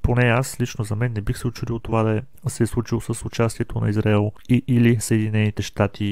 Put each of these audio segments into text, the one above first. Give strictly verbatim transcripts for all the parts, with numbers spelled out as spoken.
Поне аз лично за мен не бих се очудил това да се е случило с участието на Израел и или Съединените щати.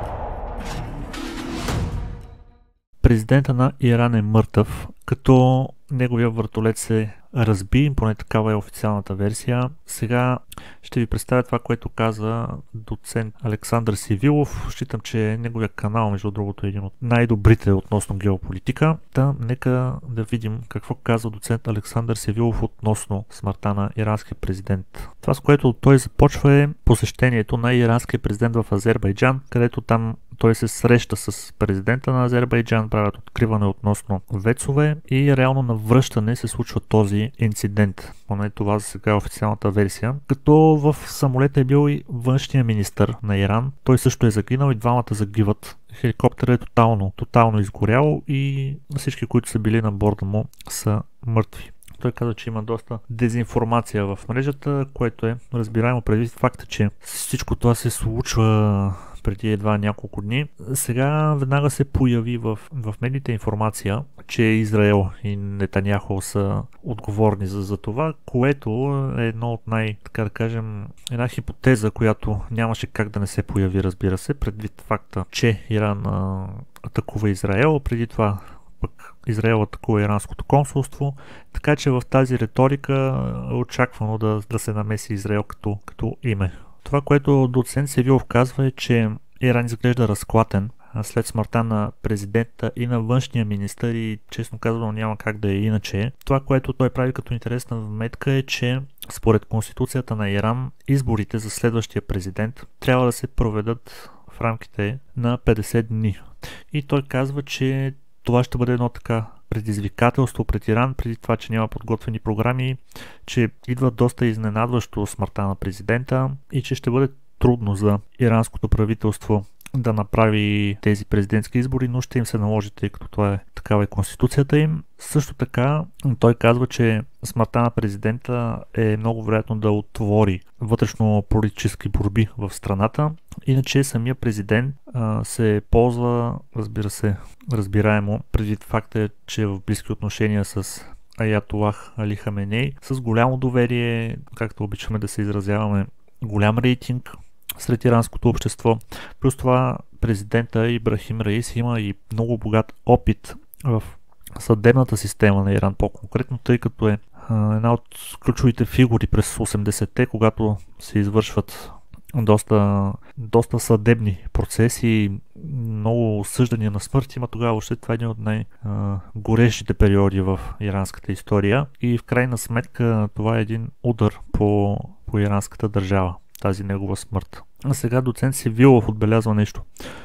Президента на Иран е мъртъв, като неговия вертолет се разби, поне такава е официалната версия. Сега ще ви представя това, което каза доцент Александър Севилов. Считам, че неговия канал, между другото, е един от най-добрите относно геополитика. Та нека да видим какво казва доцент Александър Севилов относно смъртта на иранския президент. Това, с което той започва, е посещението на иранския президент в Азербайджан, където там той се среща с президента на Азербайджан, правят откриване относно вецове и реално на връщане се случва този инцидент. Поне това за сега е официалната версия. Като в самолета е бил и външния министър на Иран. Той също е загинал и двамата загиват. Хеликоптерът е тотално, тотално изгорял и всички, които са били на борда му, са мъртви. Той каза, че има доста дезинформация в мрежата, което е разбираемо предвид факта, че всичко това се случва преди едва няколко дни. Сега веднага се появи в, в медиите информация, че Израел и Нетаняху са отговорни за, за това, което е едно от най, така да кажем, една хипотеза, която нямаше как да не се появи, разбира се, предвид факта, че Иран а, атакува Израел, преди това пък Израел атакува иранското консулство, така че в тази риторика е очаквано да, да се намеси Израел като, като име. Това, което доцент Севилов казва, е, че Иран изглежда разклатен след смъртта на президента и на външния министър и честно казано няма как да е иначе. Това, което той прави като интересна вметка е, че според конституцията на Иран изборите за следващия президент трябва да се проведат в рамките на петдесет дни. И той казва, че това ще бъде едно така предизвикателство пред Иран, преди това, че няма подготвени програми, че идва доста изненадващо смъртта на президента и че ще бъде трудно за иранското правителство да направи тези президентски избори, но ще им се наложи, тъй като това е такава е конституцията им. Също така той казва, че смъртта на президента е много вероятно да отвори вътрешно политически борби в страната. Иначе самия президент а, се ползва, разбира се, разбираемо, предвид факта, че е в близки отношения с Аятолах Али Хаменей, с голямо доверие, както обичаме да се изразяваме, голям рейтинг сред иранското общество. Плюс това президента Ибрахим Раиси има и много богат опит в съдебната система на Иран по-конкретно, тъй като е а, една от ключовите фигури през осемдесетте, когато се извършват доста, доста съдебни процеси, много осъждания на смърт. Има тогава още това е един от най-горещите периоди в иранската история и в крайна сметка това е един удар по, по иранската държава, тази негова смърт. А сега доцент Севилов отбелязва нещо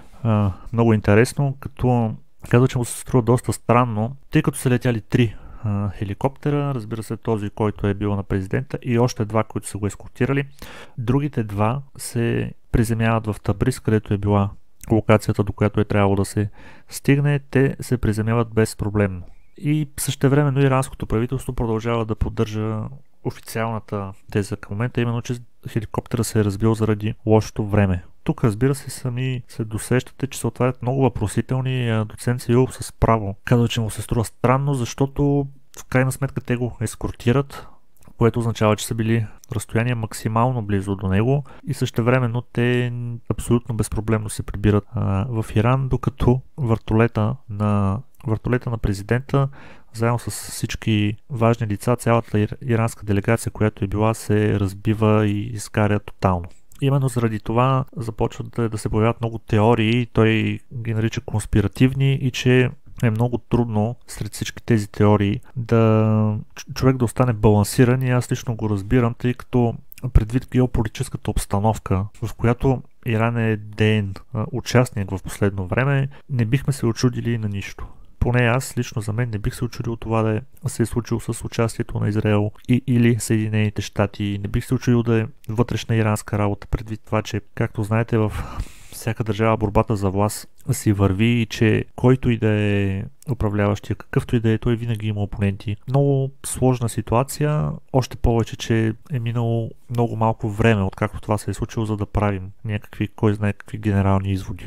а, много интересно, като казва, че му се струва доста странно, тъй като са летяли три а, хеликоптера, разбира се този, който е бил на президента и още два, които са го ескортирали. Другите два се приземяват в Табриз, където е била локацията, до която е трябвало да се стигне. Те се приземяват безпроблемно. И същевременно иранското правителство продължава да поддържа официалната теза към момента, именно че хеликоптера се е разбил заради лошото време. Тук, разбира се, сами се досещате, че се отварят много въпросителни. Доцент Севилов с право казва, че му се струва странно, защото в крайна сметка те го ескортират, което означава, че са били разстояние максимално близо до него и същевременно те абсолютно безпроблемно се прибират а, в Иран, докато вертолета на, вертолета на президента заедно с всички важни лица, цялата иранска делегация, която е била, се разбива и изгаря тотално. Именно заради това започват да, да се появяват много теории, той ги нарича конспиративни и че е много трудно сред всички тези теории да човек да остане балансиран и аз лично го разбирам, тъй като предвид геополитическата обстановка, в която Иран е деен участник в последно време, не бихме се очудили на нищо. Поне аз лично за мен не бих се очудил това да е, се е случило с участието на Израел и или Съединените щати. Не бих се очудил да е вътрешна иранска работа, предвид това, че, както знаете, в всяка държава борбата за власт си върви и че който и да е управляващия, какъвто и да е, той винаги има опоненти. Много сложна ситуация, още повече, че е минало много малко време, откакто това се е случило, за да правим някакви, кой знае какви генерални изводи.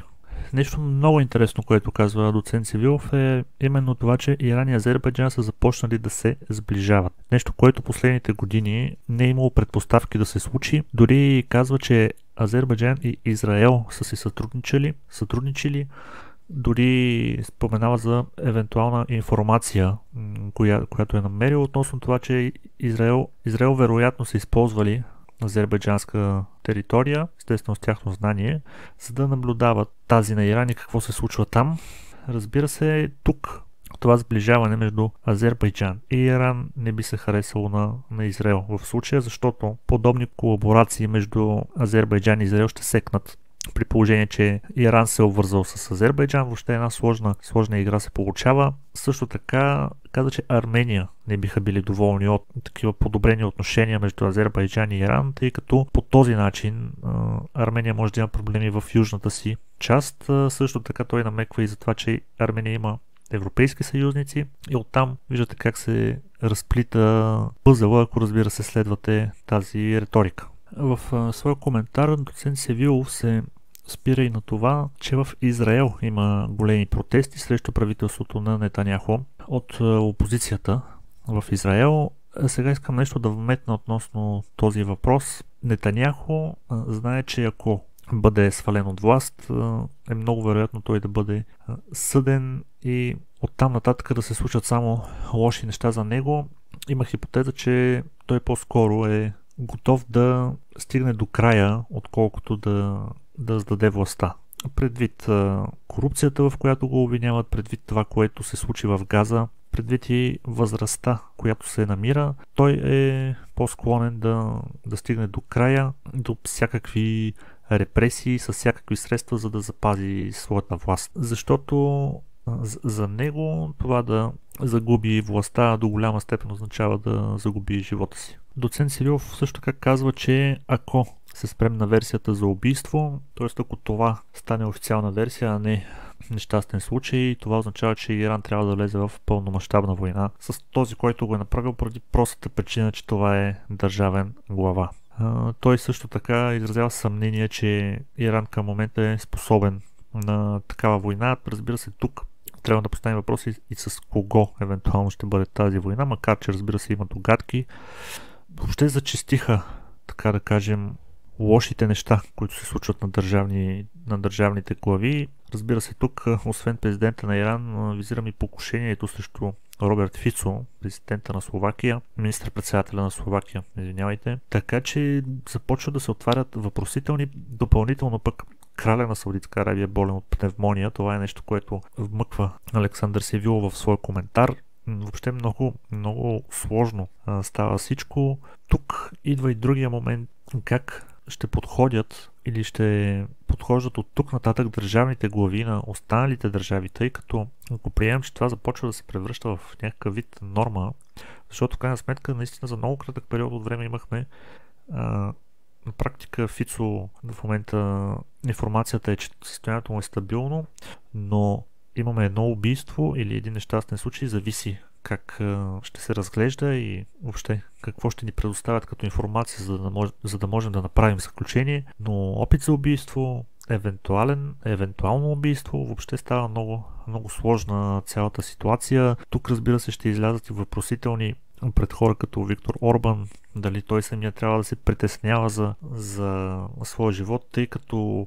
нещо много интересно, което казва доцент Севилов, е именно това, че Иран и Азербайджан са започнали да се сближават. Нещо, което последните години не е имало предпоставки да се случи. Дори казва, че Азербайджан и Израел са си сътрудничали, сътрудничили. Дори споменава за евентуална информация, коя, която е намерил относно това, че Израел, Израел вероятно са използвали азербайджанска територия, естествено с тяхно знание, за да наблюдават тази на Иран и какво се случва там. Разбира се, тук това сближаване между Азербайджан и Иран не би се харесало на, на Израел в случая, защото подобни колаборации между Азербайджан и Израел ще секнат. При положение, че Иран се е обвързал с Азербайджан, въобще една сложна, сложна игра се получава. Също така каза, че Армения не биха били доволни от такива подобрени отношения между Азербайджан и Иран, тъй като по този начин Армения може да има проблеми в южната си част. Също така той намеква и за това, че Армения има европейски съюзници и оттам виждате как се разплита пъзела, ако разбира се следвате тази риторика. В а, своя коментар доцент Севилов се спира и на това, че в Израел има големи протести срещу правителството на Нетаняху от а, опозицията в Израел. А сега искам нещо да вметна относно този въпрос. Нетаняху а, знае, че ако бъде свален от власт, а, е много вероятно той да бъде а, съден и оттам нататък да се случат само лоши неща за него. Има хипотеза, че той по-скоро е готов да стигне до края, отколкото да, да сдаде властта. Предвид а, корупцията, в която го обвиняват, предвид това, което се случи в Газа, предвид и възрастта, която се намира, той е по-склонен да, да стигне до края, до всякакви репресии, с всякакви средства, за да запази своята власт. Защото за него това да загуби властта до голяма степен означава да загуби живота си. Доцент Севилов също така казва, че ако се спрем на версията за убийство, т.е. ако това стане официална версия, а не нещастен случай, това означава, че Иран трябва да влезе в пълномащабна война с този, който го е направил, поради простата причина, че това е държавен глава. Той също така изразява съмнение, че Иран към момента е способен на такава война. Разбира се, тук трябва да поставим въпроси и с кого евентуално ще бъде тази война, макар че разбира се има догадки. Въобще зачестиха, така да кажем, лошите неща, които се случват на, държавни, на държавните глави. Разбира се, тук, освен президента на Иран, визирам и покушението срещу Роберт Фицо, президента на Словакия, министър-председателя на Словакия, извинявайте. Така че започва да се отварят въпросителни, допълнително пък краля на Саудитска Арабия болен от пневмония. Това е нещо, което вмъква Александър Севилов в своя коментар. Въобще много, много сложно а, става всичко. Тук идва и другия момент, как ще подходят или ще подхождат от тук нататък държавните глави на останалите държави, тъй като ако приемем, че това започва да се превръща в някакъв вид норма, защото в крайна сметка наистина за много кратък период от време имахме а, на практика Фицо в момента информацията е, че състоянието му е стабилно, но имаме едно убийство или един нещастен случай, зависи как ще се разглежда и въобще какво ще ни предоставят като информация, за да, мож, за да можем да направим заключение. Но опит за убийство, евентуален, евентуално убийство, въобще става много, много сложна цялата ситуация. Тук разбира се ще излязат и въпросителни пред хора като Виктор Орбан, дали той самия трябва да се притеснява за, за своя живот, тъй като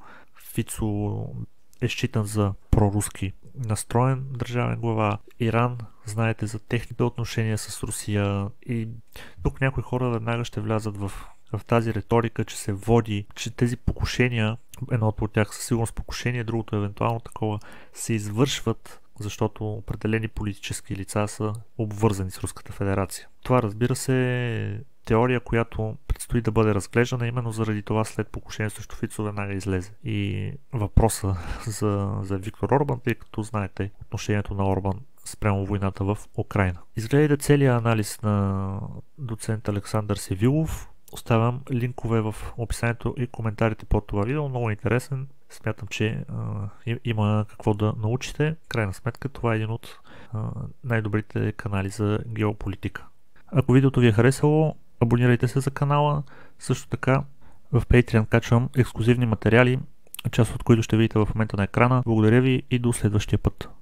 Фицо е считан за проруски настроен държавен глава. Иран, знаете за техните отношения с Русия, и тук някои хора веднага ще влязат в, в тази риторика, че се води, че тези покушения, едното от тях със сигурност покушение, другото евентуално такова, се извършват, защото определени политически лица са обвързани с Руската федерация. Това, разбира се, е теория, която предстои да бъде разглеждана, именно заради това след покушението срещу Фицо веднага излезе. И въпроса за, за Виктор Орбан, тъй като знаете отношението на Орбан спрямо войната в Украйна. Изгледайте целият анализ на доцент Александър Севилов. Оставям линкове в описанието и коментарите под това видео. Много интересен. Смятам, че а, има какво да научите. Крайна сметка това е един от а, най-добрите канали за геополитика. Ако видеото ви е харесало, абонирайте се за канала. Също така в Patreon качвам ексклюзивни материали част от които ще видите в момента на екрана. Благодаря ви и до следващия път.